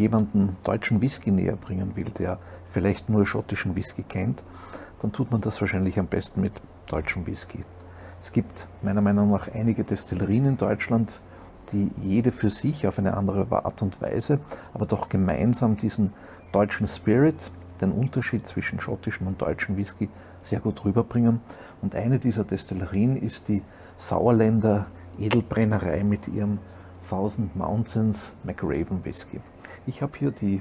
jemanden deutschen Whisky näher bringen will, der vielleicht nur schottischen Whisky kennt, dann tut man das wahrscheinlich am besten mit deutschem Whisky. Es gibt meiner Meinung nach einige Destillerien in Deutschland, die jede für sich auf eine andere Art und Weise, aber doch gemeinsam diesen deutschen Spirit, den Unterschied zwischen schottischem und deutschem Whisky, sehr gut rüberbringen. Und eine dieser Destillerien ist die Sauerländer Edelbrennerei mit ihrem Thousand Mountains McRaven Whisky. Ich habe hier die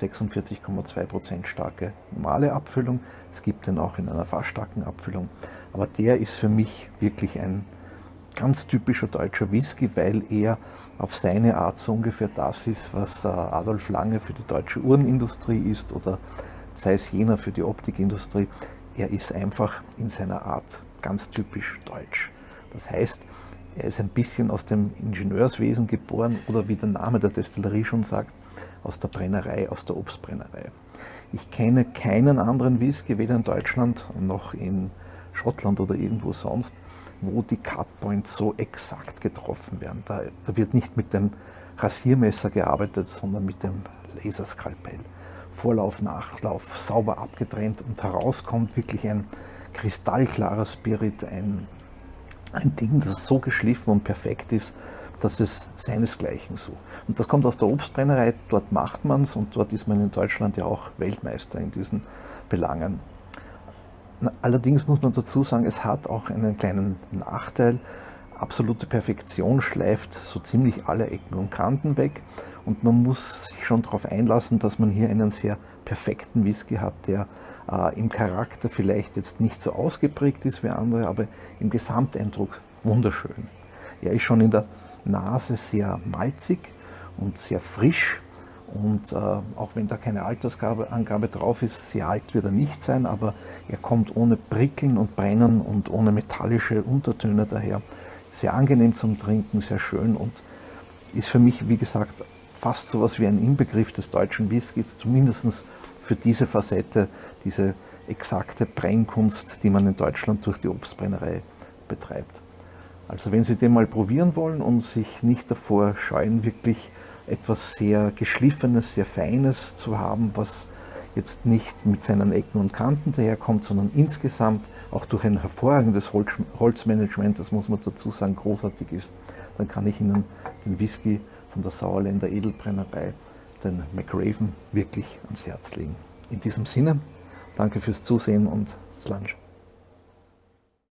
46,2% starke normale Abfüllung. Es gibt den auch in einer fast starken Abfüllung. Aber der ist für mich wirklich ein ganz typischer deutscher Whisky, weil er auf seine Art so ungefähr das ist, was Adolf Lange für die deutsche Uhrenindustrie ist oder Zeiss Jena für die Optikindustrie. Er ist einfach in seiner Art ganz typisch deutsch. Das heißt, er ist ein bisschen aus dem Ingenieurswesen geboren oder wie der Name der Destillerie schon sagt, aus der Brennerei, aus der Obstbrennerei. Ich kenne keinen anderen Whisky, weder in Deutschland noch in Schottland oder irgendwo sonst, wo die Cutpoints so exakt getroffen werden. Da wird nicht mit dem Rasiermesser gearbeitet, sondern mit dem Laserskalpell. Vorlauf, Nachlauf, sauber abgetrennt und herauskommt wirklich ein kristallklarer Spirit, ein Ding, das so geschliffen und perfekt ist, dass es seinesgleichen sucht. Und das kommt aus der Obstbrennerei, dort macht man es und dort ist man in Deutschland ja auch Weltmeister in diesen Belangen. Allerdings muss man dazu sagen, es hat auch einen kleinen Nachteil. Absolute Perfektion schleift so ziemlich alle Ecken und Kanten weg und man muss sich schon darauf einlassen, dass man hier einen sehr perfekten Whisky hat, der im Charakter vielleicht jetzt nicht so ausgeprägt ist wie andere, aber im Gesamteindruck wunderschön. Er ist schon in der Nase sehr malzig und sehr frisch und auch wenn da keine Altersangabe drauf ist, sehr alt wird er nicht sein, aber er kommt ohne Prickeln und Brennen und ohne metallische Untertöne daher. Sehr angenehm zum Trinken, sehr schön und ist für mich, wie gesagt, fast so etwas wie ein Inbegriff des deutschen Whiskys, zumindest für diese Facette, diese exakte Brennkunst, die man in Deutschland durch die Obstbrennerei betreibt. Also wenn Sie den mal probieren wollen und sich nicht davor scheuen, wirklich etwas sehr Geschliffenes, sehr Feines zu haben, was jetzt nicht mit seinen Ecken und Kanten daherkommt, sondern insgesamt auch durch ein hervorragendes Holzmanagement, das muss man dazu sagen, großartig ist, dann kann ich Ihnen den Whisky von der Sauerländer Edelbrennerei, den McRaven, wirklich ans Herz legen. In diesem Sinne, danke fürs Zusehen und Slange.